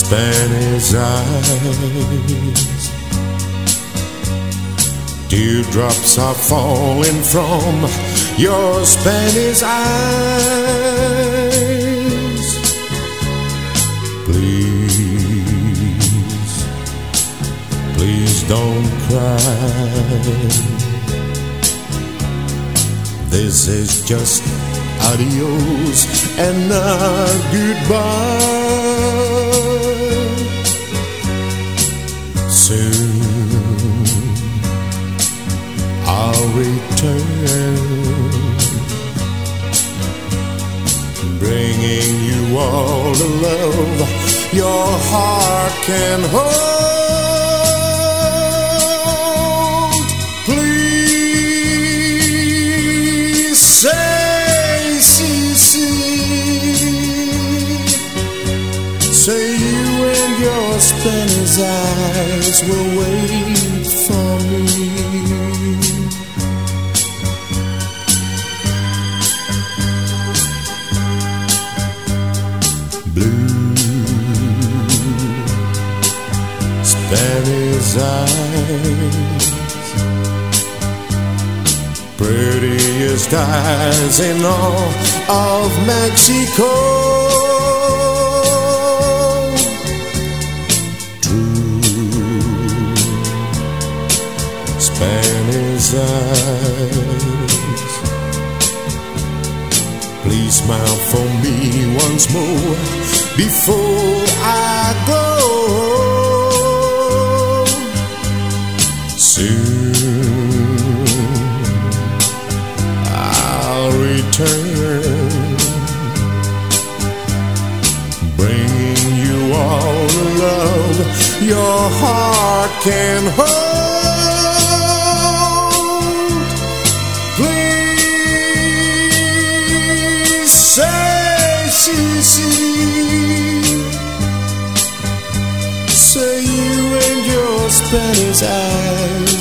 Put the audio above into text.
Spanish eyes. Teardrops are falling from your Spanish eyes. Please, please don't cry. This is just adios and not goodbye. Soon I'll return, bringing you all the love your heart can hold. Please say, say you and your Spanish eyes will wait for me. Blue Spanish eyes, prettiest eyes in all of Mexico. Spanish eyes, please smile for me once more before I go. Soon I'll return, bringing you all the love your heart can hold. Say you and your Spanish eyes